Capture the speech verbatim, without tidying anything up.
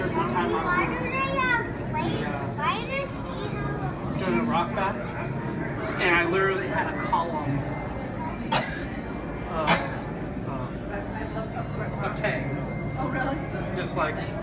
there was one time I Why do they have flames? Yeah. Why does she have a doing a rock bath, and I literally had a column of, uh, of tags. Oh, really? Just like